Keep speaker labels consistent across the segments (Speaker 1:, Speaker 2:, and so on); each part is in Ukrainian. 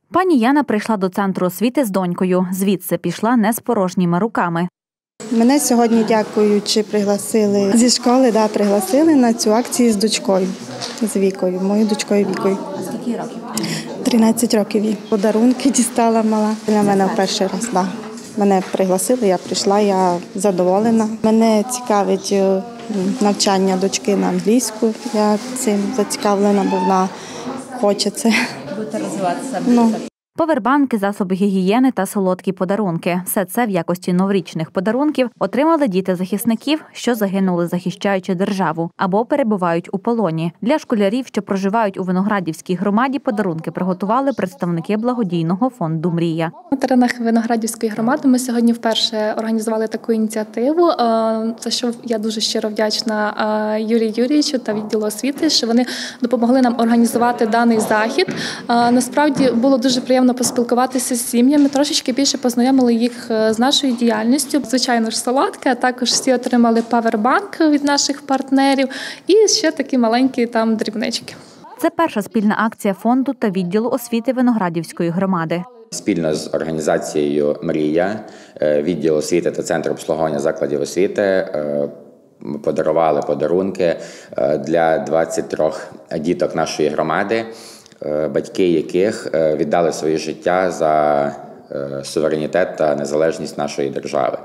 Speaker 1: Пані Яна прийшла до центру освіти з донькою. Звідси пішла не з порожніми руками.
Speaker 2: Мене сьогодні, дякуючи, пригласили зі школи, пригласили на цю акцію з дочкою, з Вікою, моєю дочкою Вікою.
Speaker 1: А скільки років?
Speaker 2: 13 років їй. Подарунки дістала мала. Для мене в перший раз, так. Мене пригласили, я прийшла, я задоволена. Мене цікавить навчання дочки на англійську. Я цим зацікавлена, бо вона хоче це.
Speaker 1: Будете розвиватися. Повербанки, засоби гігієни та солодкі подарунки. Все це в якості новорічних подарунків отримали діти захисників, що загинули, захищаючи державу, або перебувають у полоні. Для школярів, що проживають у Виноградівській громаді, подарунки приготували представники благодійного фонду «Мрія».
Speaker 3: На теренах Виноградівської громади ми сьогодні вперше організували таку ініціативу, за що я дуже щиро вдячна Юрію Юрійовичу та відділу освіти, що вони допомогли нам організувати даний захід. Насправді було дуже приємно поспілкуватися з сім'ями, трошечки більше познайомили їх з нашою діяльністю. Звичайно ж, солодке, а також всі отримали павербанк від наших партнерів і ще такі маленькі там дрібнички.
Speaker 1: Це перша спільна акція фонду та відділу освіти Виноградівської громади.
Speaker 4: Спільно з організацією «Мрія», відділ освіти та центр обслуговування закладів освіти подарували подарунки для 23 діток нашої громади, батьки яких віддали своє життя за суверенітет та незалежність нашої держави.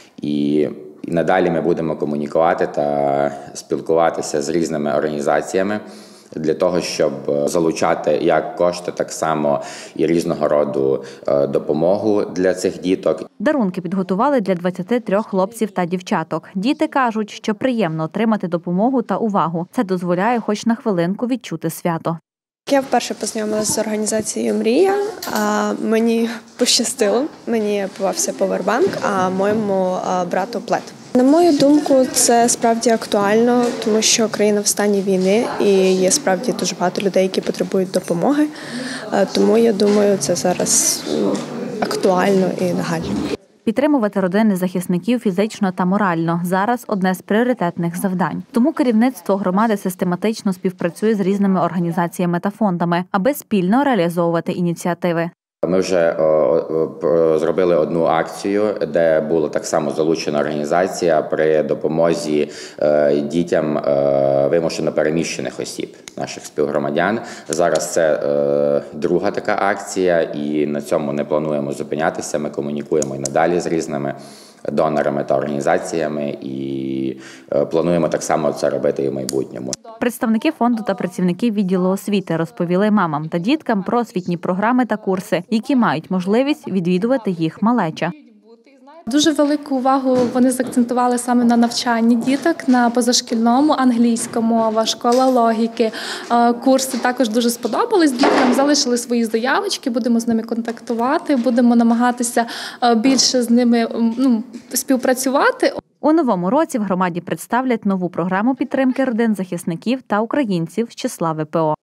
Speaker 4: І надалі ми будемо комунікувати та спілкуватися з різними організаціями для того, щоб залучати як кошти, так само і різного роду допомогу для цих діток.
Speaker 1: Дарунки підготували для 23 хлопців та дівчаток. Діти кажуть, що приємно отримати допомогу та увагу. Це дозволяє хоч на хвилинку відчути свято.
Speaker 5: Я вперше познайомилася з організацією «Мрія». Мені пощастило, мені попався повербанк, а моєму брату плед. На мою думку, це справді актуально, тому що країна в стані війни і є справді дуже багато людей, які потребують допомоги. Тому я думаю, це зараз актуально і нагально.
Speaker 1: Підтримувати родини захисників фізично та морально – зараз одне з пріоритетних завдань. Тому керівництво громади систематично співпрацює з різними організаціями та фондами, аби спільно реалізовувати ініціативи.
Speaker 4: Ми вже зробили одну акцію, де була так само залучена організація при допомозі дітям вимушено переміщених осіб, наших співгромадян. Зараз це друга така акція, і на цьому не плануємо зупинятися. Ми комунікуємо і надалі з різними донорами та організаціями і плануємо так само це робити і в майбутньому.
Speaker 1: Представники фонду та працівники відділу освіти розповіли мамам та діткам про освітні програми та курси, які мають можливість відвідувати їх малеча.
Speaker 3: Дуже велику увагу вони заакцентували саме на навчанні діток, на позашкільному, англійська мова, школа логіки. Курси також дуже сподобались діткам, залишили свої заявочки, будемо з ними контактувати, будемо намагатися більше з ними співпрацювати.
Speaker 1: У новому році в громаді представлять нову програму підтримки родин захисників та українців з числа ВПО.